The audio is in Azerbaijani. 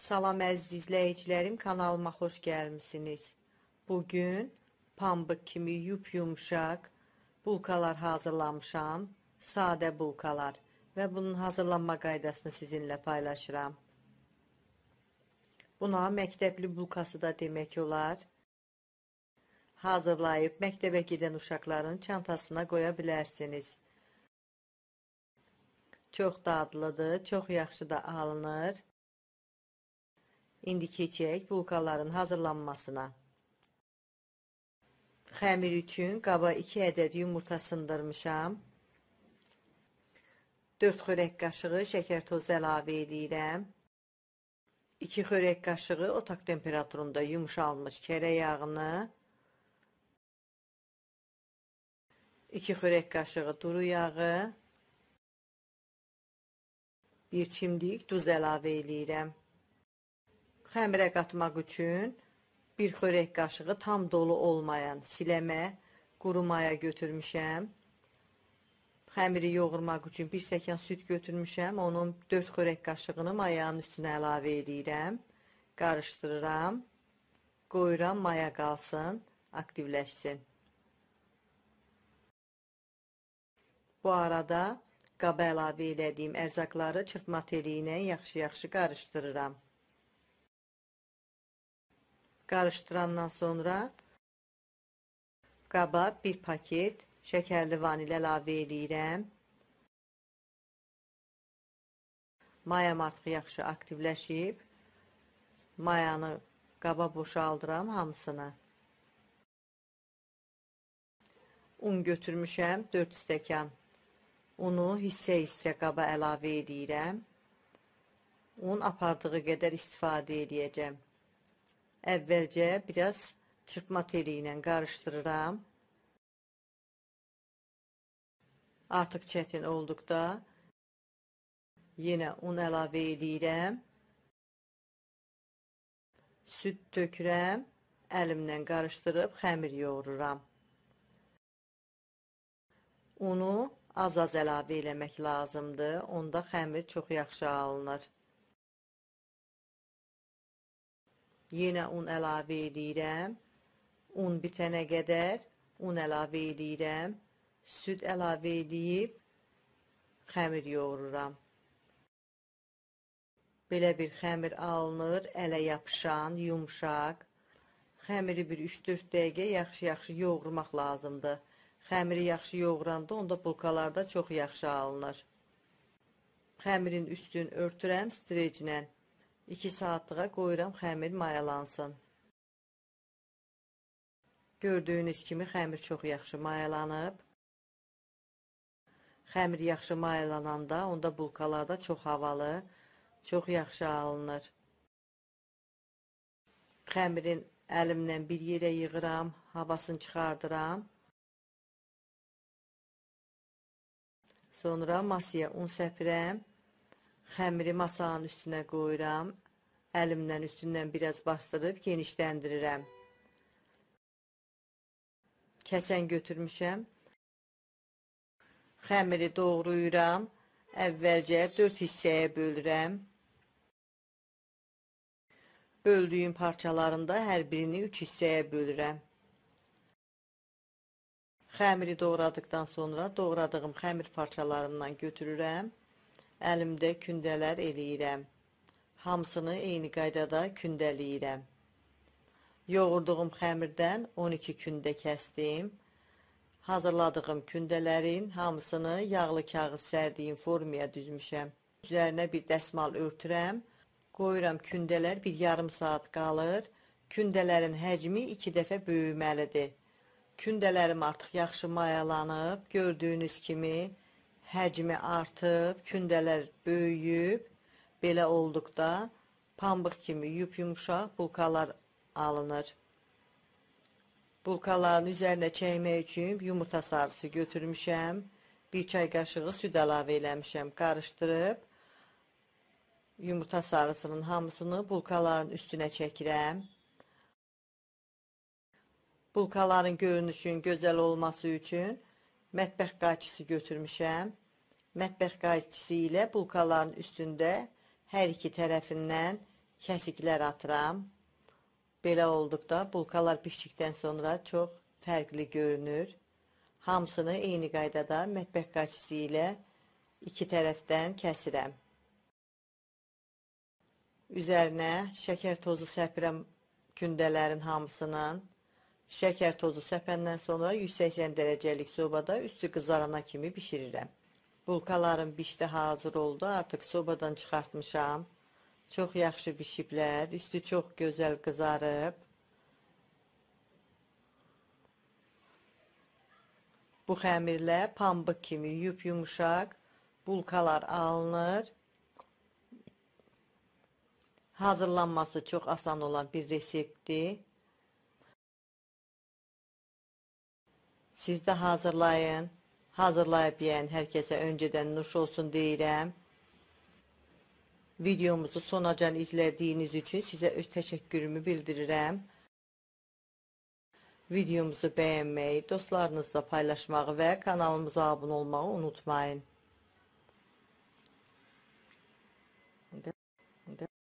Salam əziz izləyicilərim, kanalıma xoş gəlmisiniz. Bugün pambıq kimi yumuşaq bulkalar hazırlamışam. Sadə bulkalar və bunun hazırlanma qaydasını sizinlə paylaşıram. Buna məktəbli bulkası da demək olar. Hazırlayıb məktəbə gedən uşaqların çantasına qoya bilərsiniz. Çox dadlıdır, çox yaxşı da alınır. İndi keçək bulkaların hazırlanmasına. Xəmir üçün qaba 2 ədəd yumurta sındırmışam. 4 xörək qaşığı şəkər tozu əlavə edirəm. 2 xörək qaşığı otaq temperaturunda yumuşalmış kərə yağını, 2 xörək qaşığı duru yağı, 1 çimdik duz əlavə edirəm. Xəmirə qatmaq üçün 1 xörək qaşığı tam dolu olmayan siləmə, quru maya götürmüşəm. Xəmiri yoğurmaq üçün 1 stəkan süd götürmüşəm. Onun 4 xörək qaşığını mayanın üstünə əlavə edirəm. Qarışdırıram. Qoyuram maya qalsın, aktivləşsin. Bu arada qaba əlavə elədiyim ərzaqları çırpma teli ilə yaxşı-yaxşı qarışdırıram. Qarışdırandan sonra qaba 1 paket şəkərli vanil əlavə edirəm. Mayam artıq yaxşı aktivləşib. Mayanı qaba boşaldıram hamısını. Un götürmüşəm 4 stəkan. Unu hissə-hissə qaba əlavə edirəm. Un apardığı qədər istifadə edəcəm. Əvvəlcə biraz çırpma teli ilə qarışdırıram. Artıq çətin olduqda yenə un əlavə edirəm. Süd tökürəm. Əlimlə qarışdırıb xəmir yoğururam. Unu az-az əlavə eləmək lazımdır. Onda xəmir çox yaxşı alınır. Yenə un əlavə edirəm. Un bitənə qədər un əlavə edirəm. Süd əlavə edib xəmir yoğururam. Belə bir xəmir alınır, ələ yapışan, yumuşaq. Xəmiri bir 3-4 dəqiqə yaxşı-yaxşı yoğurmaq lazımdır. Xəmiri yaxşı yoğuranda onda bulkalar da çox yaxşı alınır. Xəmirin üstünü örtürəm streclə. 2 saatlığa qoyuram xəmir mayalansın. Gördüyünüz kimi xəmir çox yaxşı mayalanıb. Xəmir yaxşı mayalananda onda bulkalar da çox havalı, çox yaxşı alınır. Xəmirin əlimlə bir yerə yığıram, havasını çıxardıram. Sonra masaya un səpirəm. Xəmiri masanın üstünə qoyuram. Əlimlə üstündən biraz bastırıb genişləndirirəm. Kəsən götürmüşəm. Xəmiri doğrayıram. Əvvəlcə 4 hissəyə bölürəm. Böldüyüm parçalarında hər birini 3 hissəyə bölürəm. Xəmiri doğradıqdan sonra doğradığım xəmir parçalarından götürürəm. Əlimdə kündələr eləyirəm. Hamısını eyni qaydada kündəliyirəm. Yoğurduğum xəmirdən 12 kündə kəsdim. Hazırladığım kündələrin hamısını yağlı kağız sərdiyim formaya düzmüşəm. Üzərinə bir dəsmal örtürəm. Qoyuram kündələr bir yarım saat qalır. Kündələrin həcmi 2 dəfə böyüməlidir. Kündələrim artıq yaxşı mayalanıb. Gördüyünüz kimi həcmi artıb, kündələr böyüyüb. Belə olduqda pambıq kimi yumuşaq bulkalar alınır. Bulkaların üzərinə çəkmək üçün yumurta sarısı götürmüşəm. 1 çay qaşığı süd əlavə eləmişəm. Qarışdırıb yumurta sarısının hamısını bulkaların üstünə çəkirəm. Bulkaların görünüşün gözəl olması üçün mətbəx qayçısı götürmüşəm. Mətbəx qayçısı ilə bulkaların üstündə hər iki tərəfindən kəsiklər atıram. Belə olduqda bulkalar bişdikdən sonra çox fərqli görünür. Hamısını eyni qaydada mətbəx qaçısı ilə iki tərəfdən kəsirəm. Üzərinə şəkər tozu səpirəm kündələrin hamısının. Şəkər tozu səpəndən sonra 180 dərəcəlik sobada üstü qızarana kimi bişirirəm. Bulkalarım bişdi, hazır oldu. Artıq sobadan çıxartmışam. Çox yaxşı bişiblər. Üstü çox gözəl qızarıb. Bu xəmirlə pambıq kimi yumuşaq bulkalar alınır. Hazırlanması çox asan olan bir reseptdir. Siz də hazırlayın. Hazırlayıb yeyən hər kəsə öncədən nuş olsun deyirəm. Videomuzu sonacan izlədiyiniz üçün sizə öz təşəkkürümü bildirirəm. Videomuzu bəyənməyi, dostlarınızla paylaşmağı və kanalımıza abunə olmağı unutmayın.